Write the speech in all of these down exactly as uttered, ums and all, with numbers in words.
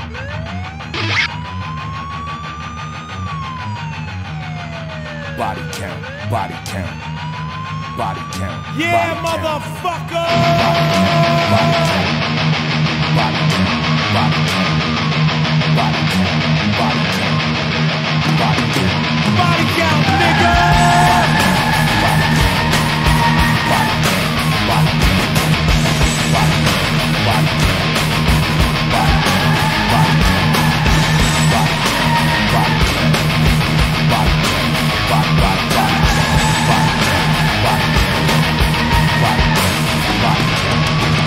Body count, body count, body count. Yeah, body motherfucker! Count. Body count, body count, body count, body count, body count, body count, Body count, nigga! body count, body count, body count, body count, body count, body count, body count, body count, body count, body count. Body, body, body, body, body, body, body, body count,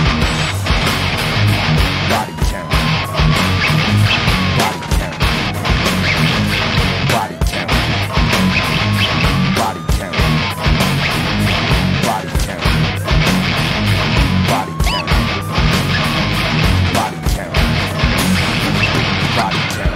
body count, body count, body count, body count, body count, body count, body count, body count, body count.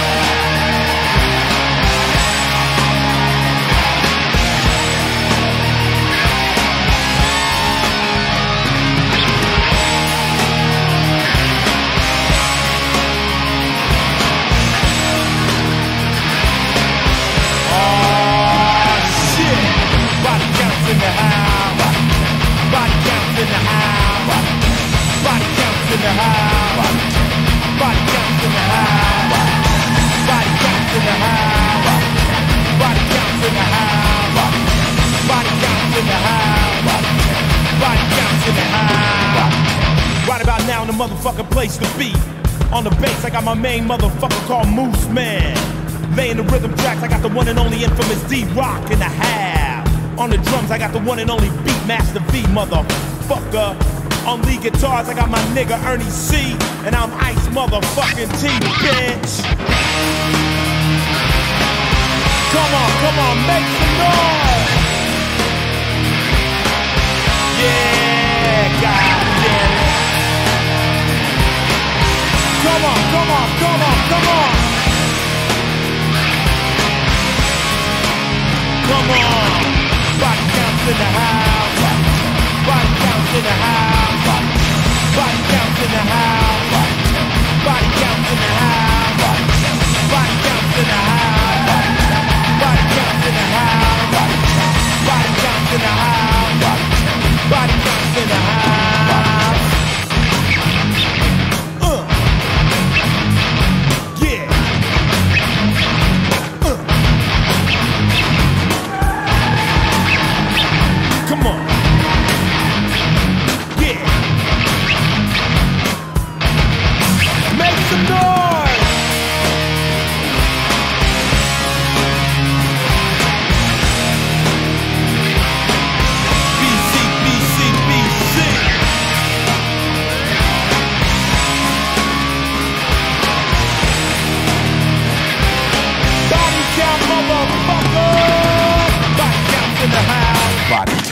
In the house, body counts in the house, body counts in the house, body counts in the house, body counts in the house, body counts in the house, body counts in the house, body counts in the house. Right about now in the motherfucking place to be. On the bass I got my main motherfucker called Moose Man. Laying the rhythm tracks I got the one and only infamous D-Rock in the house. On the drums, I got the one and only Beatmaster V, motherfucker. On lead guitars, I got my nigga Ernie C. And I'm Ice motherfucking T, bitch. Come on, come on, make some noise. Yeah, goddamn it. Come on, come on, come on, come on. Come on. Body counts in the house. Body counts in the house. Body counts in the house. Body counts in the house. Body counts in the house. Body counts in the house. Body counts in the house. Body counts in the house. Uh. Yeah. Uh. Come on. Yeah. Make some noise. B C, B C, B C. Body count, motherfucker. Body counts in the house. Body